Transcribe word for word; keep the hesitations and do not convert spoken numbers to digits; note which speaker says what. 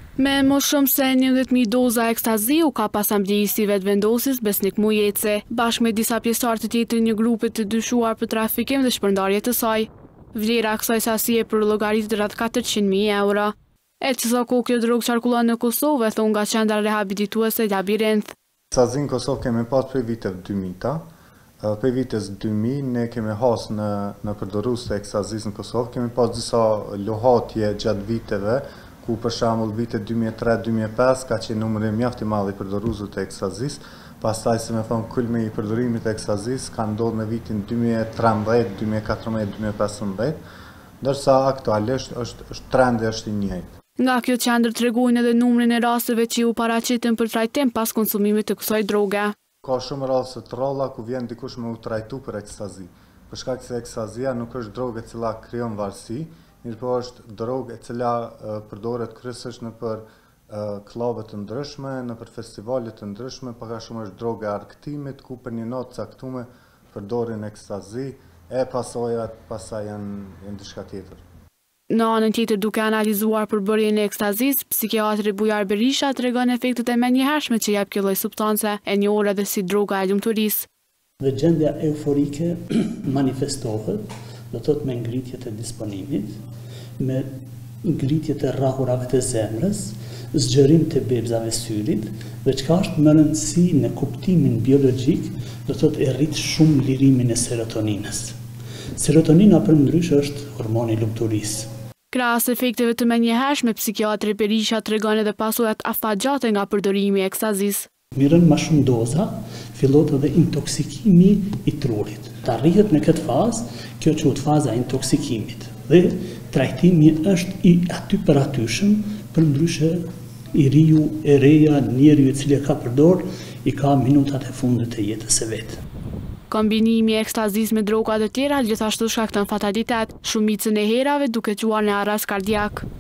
Speaker 1: Me më shumë se njëdhjetë mijë doza ekstazi u ka pas amnesti vetëvendosis Besnik Mujece, bashkë me disa pjesëtar të tjetër një grupe të dyshuar për trafikim dhe shpërndarje të saj. Vlera kësaj sasie për llogaritë rreth katërqind mijë euro. E që sa kohë kjo drogë qarkullon në Kosovë, thonë nga qendra rehabilituese Labirinth.
Speaker 2: Ekstazi në Kosovë kemi pas prej viteve dy mijta. Për vites dy mijë ne kemi has në, në përdorues të ekstazis në Kosovë, kemi pas disa lohatje gjatë viteve, ku për shembull vitet dy mijë e tre dy mijë e pesë ka qenë numri mjaft i madh i përdoruesve të ekstazis, pastaj se më thon kulmi i përdorimit të ekstazis ka ndodhur në vitin dy mijë e trembëdhjetë, dy mijë e katërmbëdhjetë, dy mijë e pesëmbëdhjetë, ndërsa aktualisht është, është trendi është i njëjtë.
Speaker 1: Nga kjo qendër tregojnë edhe numrin e rasteve që u paraqiten për trajtim pas konsumimit të kësaj droge.
Speaker 2: Ka shumë raste të rralla ku vjen dikush me u trajtu për ekstazi. Për shkak se ekstazia nuk është drogë e cila krijon varësi, mirëpo është drogë e cila uh, përdoret kryesisht në për uh, klube të ndryshme, në për festivale të ndryshme, pak a shumë është drogë e argëtimit, ku për një natë caktuar përdorin ekstazi, e pasojat pastaj janë, janë diçka tjetër.
Speaker 1: Në anën tjetër, duke analizuar përbërjen e ekstazis, psikiatri Bujar Berisha tregon efektet e menjëhershme që jep kjo lloj substance, e njohur edhe si droga e lumturisë.
Speaker 3: Dhe gjendja euforike manifestohet, do të thotë me ngritjet e disponimit, me ngritjet e rrahurave të zemrës, zgjerim të bebzave syrit, dhe çka është më rëndësi në kuptimin biologjik, do të thotë e rrit shumë lirimin e serotoninës. Serotonina përndryshe është hormoni i lumturisë.
Speaker 1: Krahas efekteve të menjëhershme, psikiatri Berisha tregon edhe pasojat afatgjate nga përdorimi i ekstazis.
Speaker 3: Mirën ma shumë doza, fillot edhe intoksikimi i trurit. Ta arrihet në këtë fazë, kjo quhet faza e intoksikimit. Dhe trajtimi është i aty për atyshëm, përndryshe i riu e reja, njeriu i cili e ka përdor, i ka minutat e fundit të jetës së vet.
Speaker 1: Kombinimi i ekstazis me droga të tjera gjithashtu shkakton fatalitet, shumicën e herave duke quar në arrest kardiak.